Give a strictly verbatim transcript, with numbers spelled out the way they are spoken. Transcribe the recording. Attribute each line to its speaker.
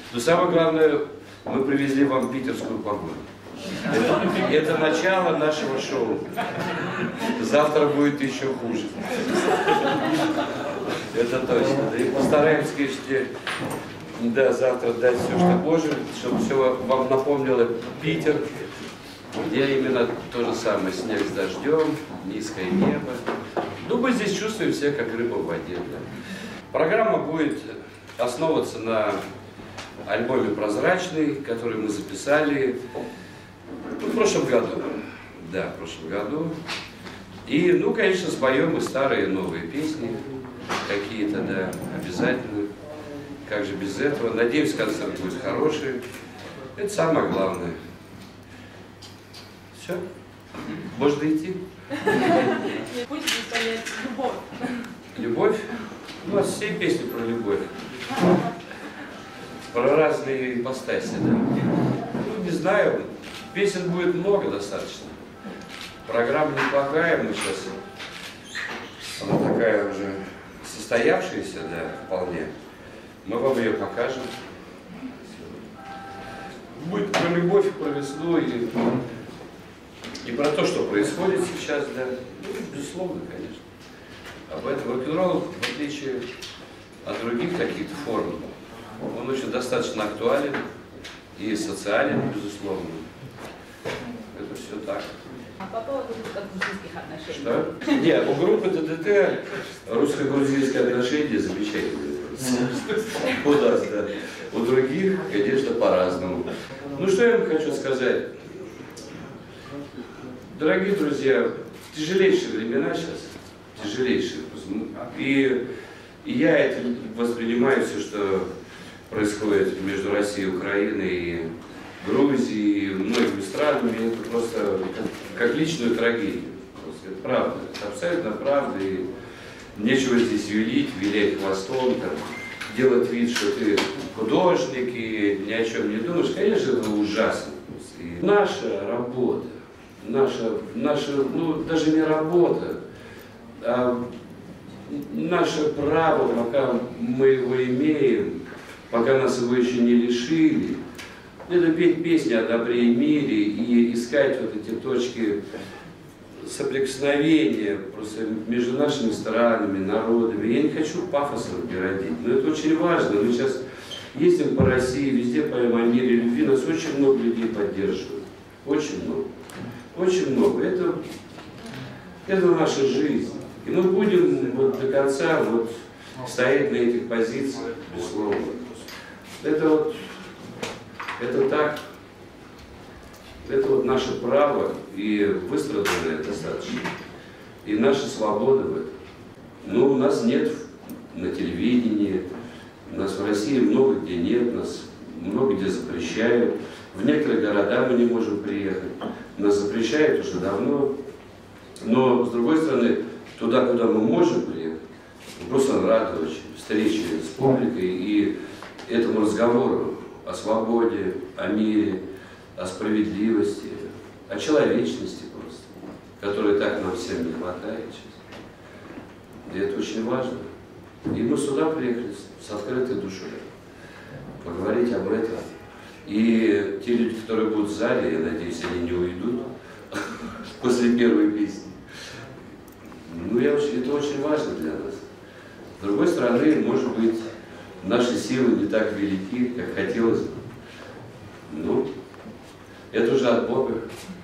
Speaker 1: Но самое главное, мы привезли вам питерскую погоду. Это, это начало нашего шоу. Завтра будет еще хуже. Это точно. И постараемся, конечно, да, завтра дать все, что можем, чтобы все вам напомнило Питер, где именно то же самое. Снег с дождем, низкое небо. Ну, мы здесь чувствуем себя как рыба в воде. Да. Программа будет основываться на альбоме «Прозрачный», который мы записали в прошлом году. Да, в прошлом году. И, ну, конечно, споем и старые, и новые песни какие-то, да, обязательно. Как же без этого? Надеюсь, концерт будет хороший. Это самое главное. Все? Можно идти?
Speaker 2: Будете исполнять любовь.
Speaker 1: Любовь? У нас все песни про любовь. Про разные ипостаси, да. Ну, не знаю, песен будет много достаточно. Программа неплохая, мы сейчас, она такая уже состоявшаяся, да, вполне. Мы вам ее покажем. Будет про любовь, про весну и, и про то, что происходит сейчас, да. Ну, безусловно, конечно. Об этом рок-н-ролл, в отличие от других каких-то форм, он очень достаточно актуален и социален, безусловно. Это все так.
Speaker 2: А по поводу русско-грузинских отношений?
Speaker 1: Что? Нет, у группы ДДТ русско-грузинские отношения замечательные. У нас, да. У других, конечно, по-разному. Ну, что я вам хочу сказать? Дорогие друзья, тяжелейшие времена сейчас, тяжелейшие. И, и я это воспринимаю, все, что происходит между Россией и Украиной, и Грузией, и многими странами, это просто как, как личную трагедию. Просто это правда, это абсолютно правда. И нечего здесь юлить, вилять хвостом, там, делать вид, что ты художник и ни о чем не думаешь. Конечно, это ужасно. И наша работа, наша, наша, ну, даже не работа, а наше право, пока мы его имеем, пока нас его еще не лишили, это петь песни о добре и мире и искать вот эти точки соприкосновения просто между нашими странами, народами. Я не хочу пафосом городить, но это очень важно. Мы сейчас ездим по России, везде поем о мире и любви, нас очень много людей поддерживают. Очень много. Очень много. Это, это наша жизнь. И мы будем вот до конца вот стоять на этих позициях, безусловно. Это вот, это так, это вот наше право и выстраданное достаточно, и наша свобода в этом. Но у нас нет на телевидении, у нас в России много где нет, нас много где запрещают. В некоторые города мы не можем приехать, нас запрещают уже давно. Но, с другой стороны, туда, куда мы можем приехать, мы просто рады очень встрече с публикой и этому разговору о свободе, о мире, о справедливости, о человечности просто, которой так нам всем не хватает сейчас. И это очень важно. И мы сюда приехали с открытой душой поговорить об этом. И те люди, которые будут в зале, я надеюсь, они не уйдут после первой песни. Ну, я очень, это очень важно для нас. С другой стороны, может быть, наши силы не так велики, как хотелось бы. Ну, это уже от Бога.